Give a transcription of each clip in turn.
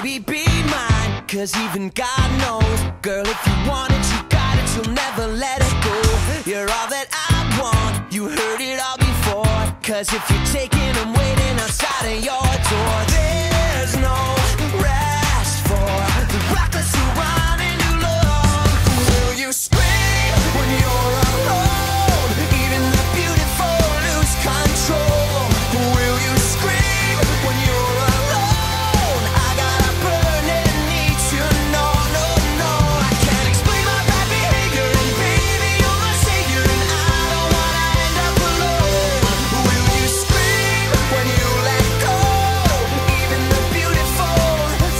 baby, be mine. Cause even God knows, girl, if you want it, you got it, you'll never let it go. You're all that I want, you heard it all before. Cause if you're taking, I'm waiting outside of your door. There's no rest for the reckless who run into love. Will you scream when you're alone? Even the beautiful lose control. Will you scream when you're alone? I got a burning need to know. No, no, I can't explain my bad behavior, and baby, you're my savior, and I don't wanna end up alone. Will you scream when you let go? Even the beautiful lose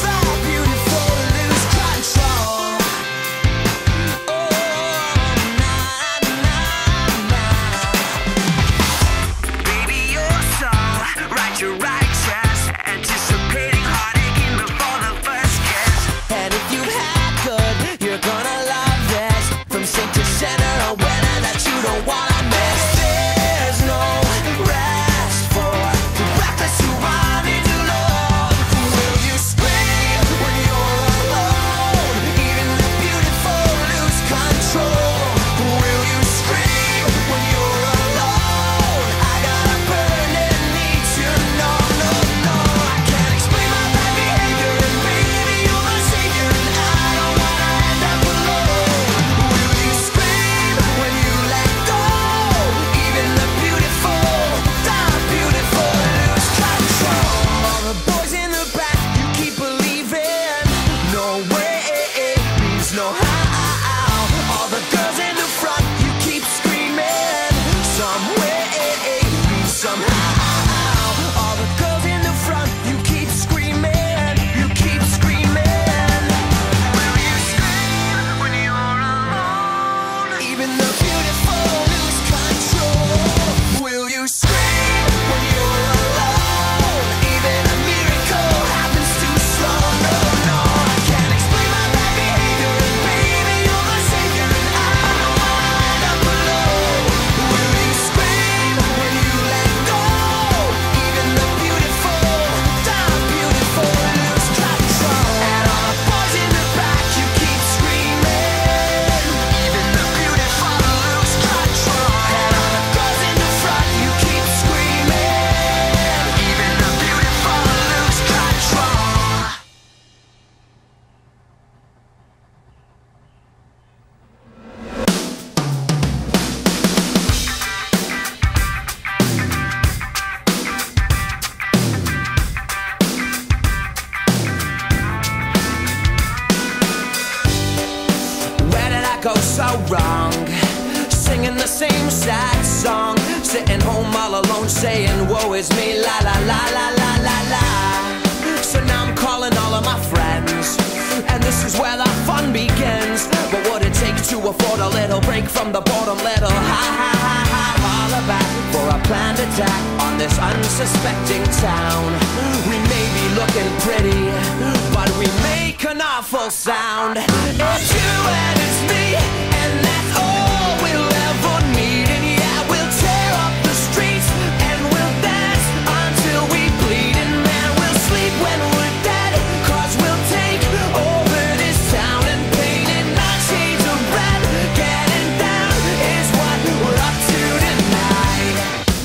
control. Oh, nah, nah, nah. Baby, you're so right, you're righteous, anticipating heartache in before the first kiss. And if you've had good, you're gonna love this. From saint to center, a winner that you don't wanna miss. There's no rest for the reckless who run into love. Will you scream when you're alone? Even the beautiful lose control. Will you scream when you're alone? I got a burning need to know. No, no, I can't explain my bad behavior, and baby, you're my savior, and I don't wanna end up alone. Will you scream when you let go? Even the beautiful lose control. All the boys in the back, you keep believing. No way means no how. All the girls in the front, you keep screaming. Some way means somehow. All the girls in the front, you keep screaming. You keep screaming. Will you scream when you're alone? Even the beautiful lose control. Will you scream when you're alone? Even a miracle happens too slow. No, no, I can't explain my bad behavior, and baby, you're my savior, and I don't wanna end up alone. Will you scream when you let go? Even the beautiful lose control. And all the boys in the back, you keep screaming. Even the beautiful lose control. And all the girls in the front, you keep screaming. Even the beautiful lose control. Where did I go so wrong? Singing the same sad song, sitting home all alone saying woe is me, la la la la la la la. So now I'm calling all of my friends, and this is where the fun begins. What would it take to afford a little break from the boredom? Little ha ha ha ha holla back for a planned attack on this unsuspecting town. We may be looking pretty, but we make an awful sound. It's you and it's me, and that's all we'll ever need. And yeah, we'll tear up the streets, and we'll dance until we bleed. And man, we'll sleep when we're dead, cause we'll take over this town and paint it 9 shades of red. Getting down is what we're up to tonight.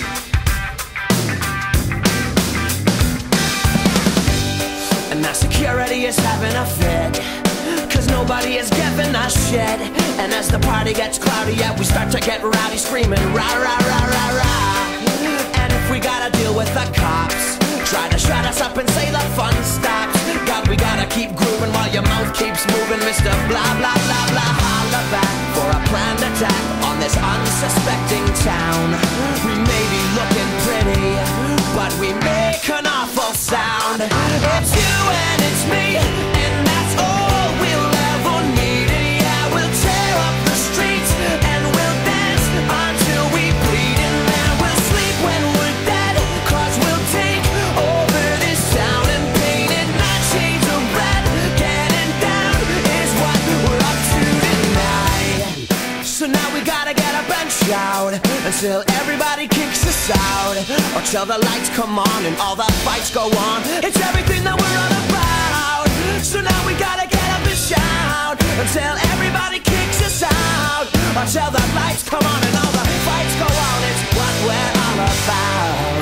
And now security is having a fit, cause nobody is giving a shit. And as the party gets cloudy, yeah, we start to get rowdy, screaming rah rah rah rah rah. And if we gotta deal with the cops, try to shut us up and say the fun stops. God, we gotta keep grooving while your mouth keeps moving, Mr. Blah blah blah blah. Holla back for a planned attack on this unsuspecting town. We may be looking pretty, but we make an awful sound. It's you and it's me, and that's all we'll ever need. And yeah, we'll tear up the streets, and we'll dance until we bleed. And then we'll sleep when we're dead, cause we'll take over this town and paint it 9 shades of red. Getting down is what we're up to tonight. So now we gotta get up and shout until everybody kicks us out, or till the lights come on and all the fights go on. It's everything that we're all about. So now we gotta get up and shout until everybody kicks us out, until the lights come on and all the fights go on. It's what we're all about.